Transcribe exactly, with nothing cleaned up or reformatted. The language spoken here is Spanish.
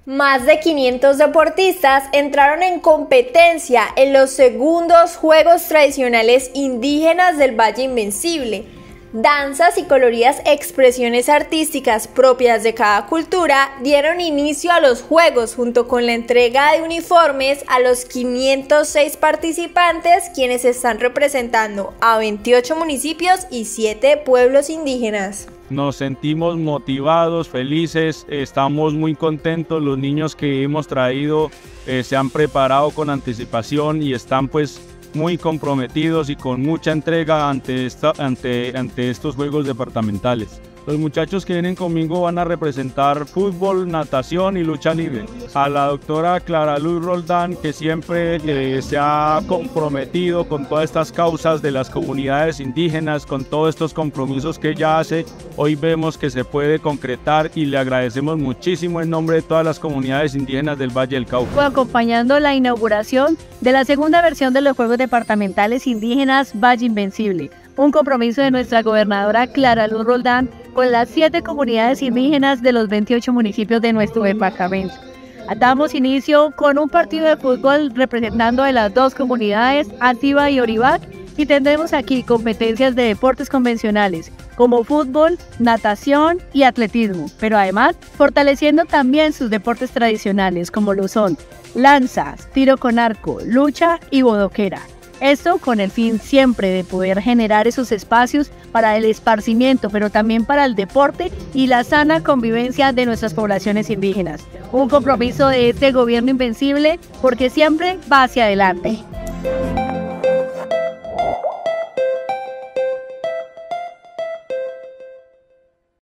Más de quinientos deportistas entraron en competencia en los segundos Juegos Tradicionales Indígenas del Valle Invencible. Danzas y coloridas expresiones artísticas propias de cada cultura dieron inicio a los Juegos junto con la entrega de uniformes a los quinientos seis participantes, quienes están representando a veintiocho municipios y siete pueblos indígenas. Nos sentimos motivados, felices, estamos muy contentos. Los niños que hemos traído eh, se han preparado con anticipación y están pues muy comprometidos y con mucha entrega ante, esta, ante, ante estos juegos departamentales. Los muchachos que vienen conmigo van a representar fútbol, natación y lucha libre. A la doctora Clara Luz Roldán, que siempre eh, se ha comprometido con todas estas causas de las comunidades indígenas, con todos estos compromisos que ella hace, hoy vemos que se puede concretar y le agradecemos muchísimo en nombre de todas las comunidades indígenas del Valle del Cauca. Acompañando la inauguración de la segunda versión de los Juegos Departamentales Indígenas Valle Invencible, un compromiso de nuestra gobernadora Clara Luz Roldán con las siete comunidades indígenas de los veintiocho municipios de nuestro departamento. Damos inicio con un partido de fútbol representando a las dos comunidades, Antigua y Orivac, y tendremos aquí competencias de deportes convencionales como fútbol, natación y atletismo, pero además fortaleciendo también sus deportes tradicionales como lo son lanzas, tiro con arco, lucha y bodoquera. Esto con el fin siempre de poder generar esos espacios para el esparcimiento, pero también para el deporte y la sana convivencia de nuestras poblaciones indígenas. Un compromiso de este gobierno invencible porque siempre va hacia adelante.